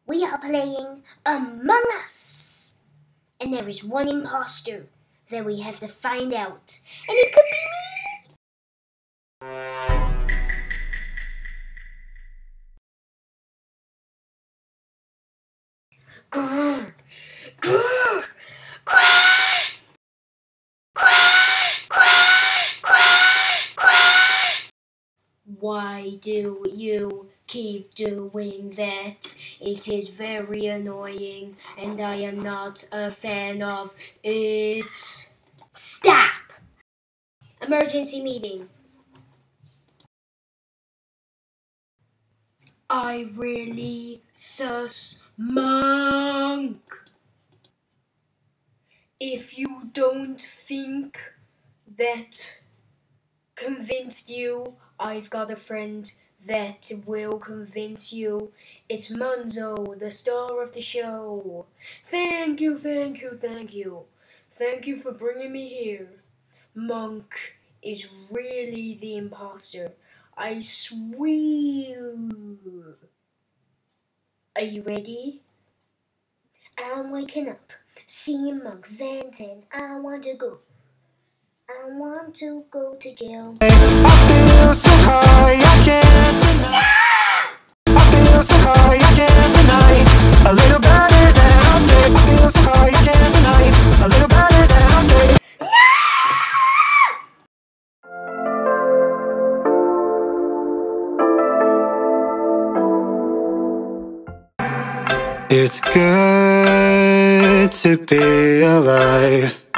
We are playing Among Us, and there is one imposter that we have to find out, and it could be me. Grrr, grrr, grrr, grrr, grrr, grrr, grrr. Why do you keep doing that? It is very annoying, and I am not a fan of it. Stop! Emergency meeting. I really sus monk. If you don't think that convinced you, I've got a friend that will convince you. It's Munzo, the star of the show. Thank you, thank you, thank you. Thank you for bringing me here. Monk is really the imposter. I swear. Are you ready? I'm waking up, seeing Monk venting. I want to go to jail. I feel so high, I can't deny. I feel so high, I can't deny. A little better than I'll take. I feel so high, I can't deny. A little better than I'll take. It's good to be alive.